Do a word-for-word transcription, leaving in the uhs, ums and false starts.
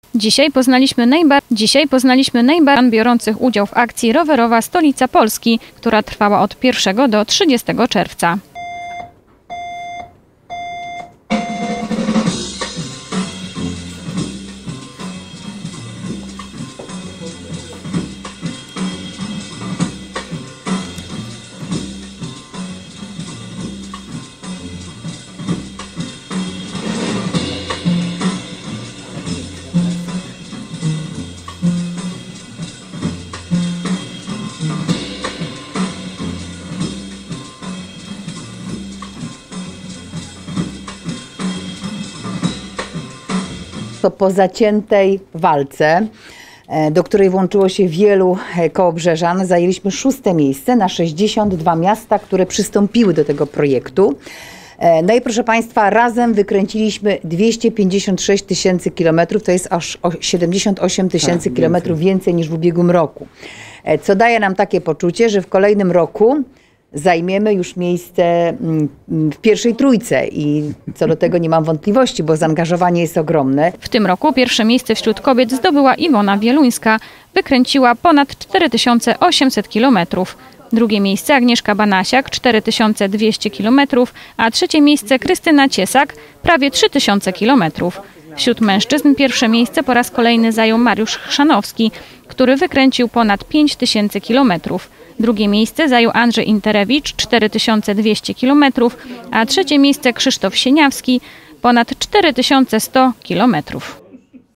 Dzisiaj poznaliśmy, najba... Dzisiaj poznaliśmy najbardziej biorących udział w akcji Rowerowa Stolica Polski, która trwała od pierwszego do trzydziestego czerwca. To po zaciętej walce, do której włączyło się wielu kołobrzeżan, zajęliśmy szóste miejsce na sześćdziesiąt dwa miasta, które przystąpiły do tego projektu. No i proszę Państwa, razem wykręciliśmy dwieście pięćdziesiąt sześć tysięcy kilometrów, to jest aż siedemdziesiąt osiem tysięcy kilometrów więcej niż w ubiegłym roku. Co daje nam takie poczucie, że w kolejnym roku zajmiemy już miejsce w pierwszej trójce i co do tego nie mam wątpliwości, bo zaangażowanie jest ogromne. W tym roku pierwsze miejsce wśród kobiet zdobyła Iwona Wieluńska. Wykręciła ponad cztery tysiące osiemset kilometrów. Drugie miejsce Agnieszka Banasiak, cztery tysiące dwieście kilometrów, a trzecie miejsce Krystyna Ciesak, prawie trzy tysiące kilometrów. Wśród mężczyzn pierwsze miejsce po raz kolejny zajął Mariusz Chrzanowski, który wykręcił ponad pięć tysięcy kilometrów. Drugie miejsce zajął Andrzej Interewicz, cztery tysiące dwieście kilometrów, a trzecie miejsce Krzysztof Sieniawski, ponad cztery tysiące sto kilometrów.